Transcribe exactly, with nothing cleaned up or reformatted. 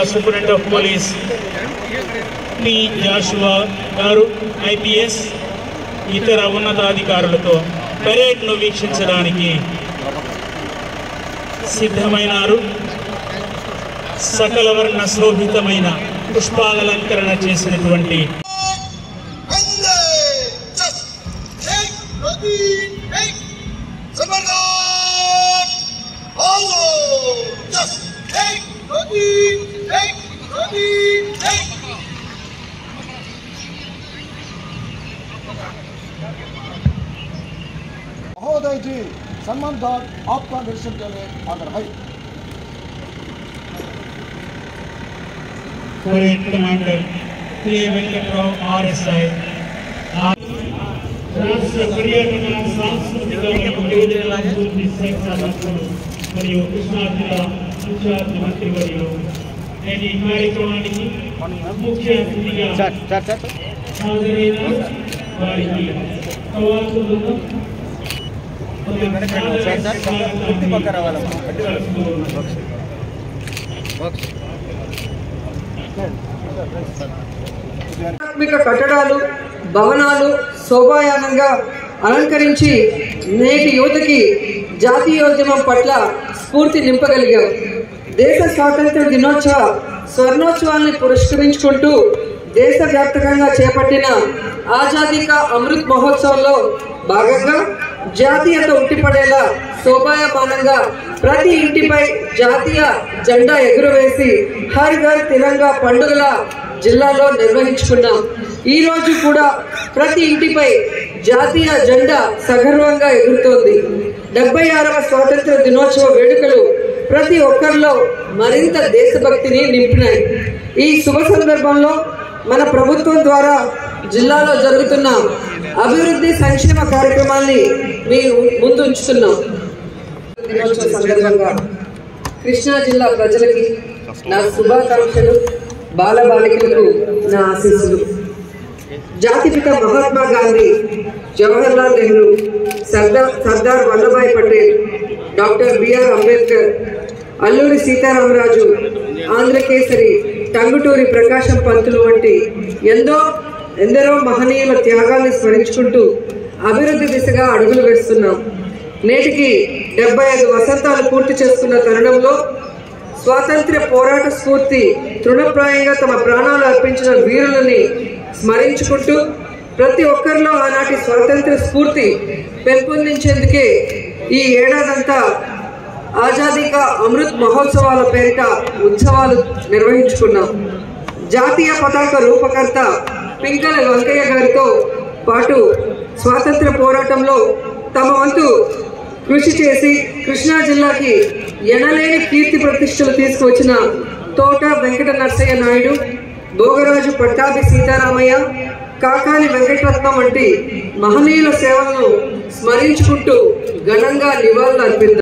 Superintendent of police T Joshua గారు IPS ఇతర ఉన్నతాధికారులతో పరేడ్ను వీక్షించడానికి సిద్ధమైనారు. సకల వర్ణ శోభితమైన పుష్పాలంకరణ చేసినటువంటి महोदय जी सम्मान गार्ड आपका दर्शन के लिए आगर है। Parade commander Shri Venkatrao RSI राष्ट्र पर्यटन सांस्कृतिक अभिवृद्धि శాఖ మంత్రులు మరియు కృష్ణా జిల్లా ఇన్ఛార్జ్ మంత్రివర్యులు నేటి కార్యక్రమానికి ముఖ్య అతిథిగా హాజరైన వారికి కవాతులను ఆధ్యాత్మిక కట్టడాలు భవనాలు శోభాయానంగా అలంకరించి నేటి యువతకి జాతీయోద్యమం పట్ల స్ఫూర్తి నింపగలిగాం. దేశ స్వాతంత్ర దినోత్సవ స్వర్ణోత్సవాన్ని పురస్కరించుకుంటూ దేశవ్యాప్తంగా చేపట్టిన ఆజాదీ కా అమృత్ మహోత్సవంలో భాగంగా జాతీయత ఉట్టిపడేలా శోభాయమానంగా ప్రతి ఇంటిపై జాతీయ జెండా ఎగురవేసి హర్ ఘర్ తిరంగా పండుగల జిల్లాలో నిర్వహించుకున్నాం. ఈ రోజు కూడా ప్రతి ఇంటిపై జాతీయ జెండా సగర్వంగా ఎగురుతోంది. డెబ్బై ఆరవ స్వాతంత్ర దినోత్సవ వేడుకలు ప్రతి ఒక్కరిలో మరింత దేశభక్తిని నింపినాయి. ఈ శుభ సందర్భంలో మన ప్రభుత్వం ద్వారా జిల్లాలో జరుగుతున్న అభివృద్ధి సంక్షేమ కార్యక్రమాన్ని మీ ముందు ఉంచుతున్నాం. దినోత్సవ సందర్భంగా కృష్ణా జిల్లా ప్రజలకి నా శుభాకాంక్షలు, బాలబాలికలకు నా ఆశీస్సులు. జాతిపిత మహాత్మా గాంధీ, జవహర్లాల్ నెహ్రూ, సర్దార్ సర్దార్ వల్లభాయ్ పటేల్, డాక్టర్ బిఆర్ అంబేద్కర్, అల్లూరి సీతారామరాజు, ఆంధ్రకేసరి టంగుటూరి ప్రకాశం పంతులు వంటి ఎంతో ఎందరో మహనీయుల త్యాగాన్ని స్మరించుకుంటూ అభివృద్ధి దిశగా అడుగులు వేస్తున్నాం. నేటికి డెబ్బై ఐదు వసంతాలు పూర్తి చేసుకున్న తరుణంలో స్వాతంత్ర్య పోరాట స్ఫూర్తి తృణప్రాయంగా తమ ప్రాణాలు అర్పించిన వీరులని స్మరించుకుంటూ ప్రతి ఒక్కరిలో ఆనాటి స్వాతంత్ర్య స్ఫూర్తి పెంపొందించేందుకే ఈ ఏడాదంతా ఆజాదీ కా అమృత్ మహోత్సవాల పేరిట ఉత్సవాలు నిర్వహించుకున్నాం. జాతీయ పతాక రూపకర్త పింగళ వెంకయ్య గారితో పాటు స్వాతంత్ర పోరాటంలో తమ వంతు కృషి చేసి కృష్ణా జిల్లాకి ఎనలేని కీర్తి ప్రతిష్టలు తీసుకువచ్చిన తోట వెంకట నరసయ్య నాయుడు, భోగరాజు పట్టాభి సీతారామయ్య, కాకాని వెంకటరత్నం వంటి మహనీయుల సేవలను స్మరించుకుంటూ ఘనంగా నివాళులు అర్పిద్దాం.